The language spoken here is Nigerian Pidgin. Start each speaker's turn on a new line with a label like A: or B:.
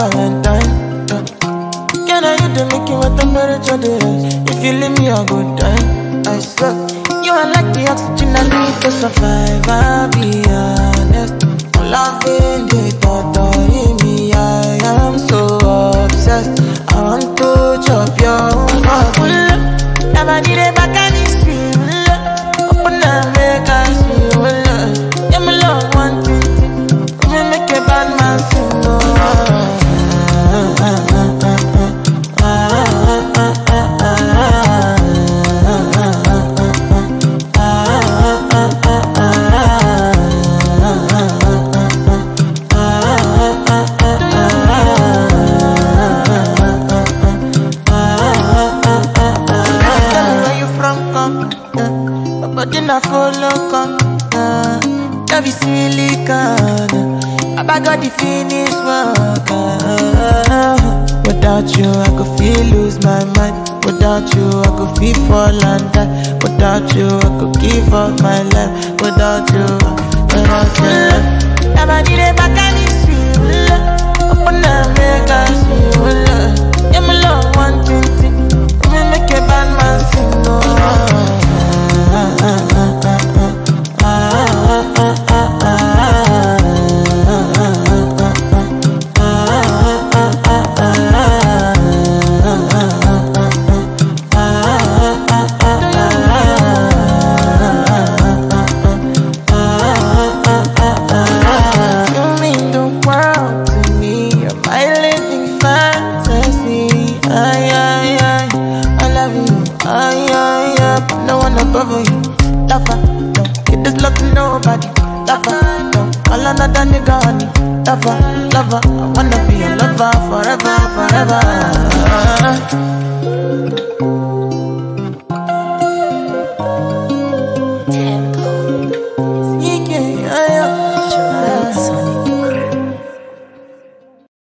A: Valentine. Can I hit the making what temperature there is? If you leave me a good time, I swear. You are like the oxygen I need to survive, I'll be honest. I'm loving the thought of me, I am so obsessed. I want to chop your heart. Never did it back and it's real. Open up, make us feel. Yeah, my love, one thing. We make a bad man sing. I follow come, love is silicon. I got the finish work. Without you, I could feel lose my mind. Without you, I could feel fall and die. Without you, I could give up my life. Without you, never did it back and it's real. Open up, make us feel. Yeah, my love, one thing. We make a bad man sing. No one above you, lover, no. It is love to nobody, lover, no. All another nigga honey, lover, I wanna be a lover forever, forever.